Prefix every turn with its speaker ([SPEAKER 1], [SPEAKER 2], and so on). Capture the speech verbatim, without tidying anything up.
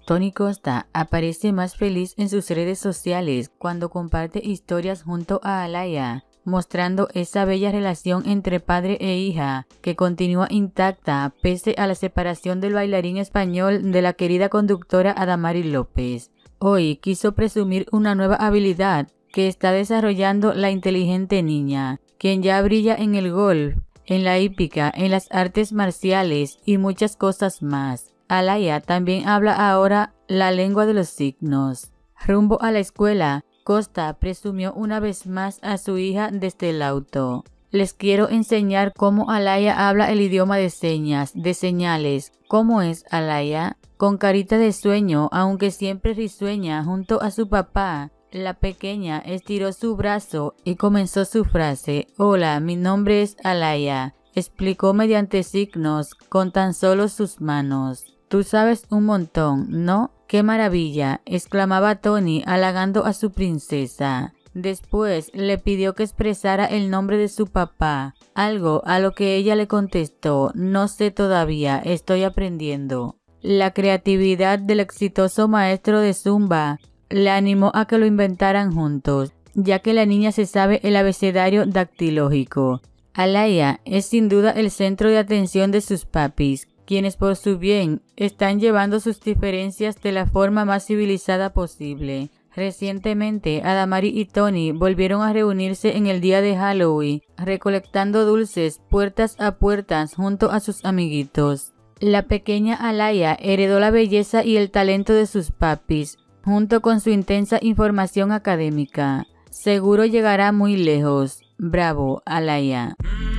[SPEAKER 1] Tony Costa aparece más feliz en sus redes sociales cuando comparte historias junto a Alaya, mostrando esa bella relación entre padre e hija que continúa intacta pese a la separación del bailarín español de la querida conductora Adamari López. Hoy quiso presumir una nueva habilidad que está desarrollando la inteligente niña, quien ya brilla en el golf, en la hípica, en las artes marciales y muchas cosas más. Alaya también habla ahora la lengua de los signos. Rumbo a la escuela, Costa presumió una vez más a su hija desde el auto. Les quiero enseñar cómo Alaya habla el idioma de señas, de señales. ¿Cómo es Alaya? Con carita de sueño, aunque siempre risueña junto a su papá. La pequeña estiró su brazo y comenzó su frase. Hola, mi nombre es Alaya, explicó mediante signos con tan solo sus manos. Tú sabes un montón, ¿no? ¡Qué maravilla!, exclamaba Tony halagando a su princesa. Después le pidió que expresara el nombre de su papá, algo a lo que ella le contestó: no sé todavía, estoy aprendiendo. La creatividad del exitoso maestro de Zumba le animó a que lo inventaran juntos, ya que la niña se sabe el abecedario dactilógico. Alaya es sin duda el centro de atención de sus papis, quienes por su bien están llevando sus diferencias de la forma más civilizada posible. Recientemente, Adamari y Tony volvieron a reunirse en el día de Halloween, recolectando dulces puertas a puertas junto a sus amiguitos. La pequeña Alaya heredó la belleza y el talento de sus papis, junto con su intensa información académica. Seguro llegará muy lejos. Bravo, Alaya.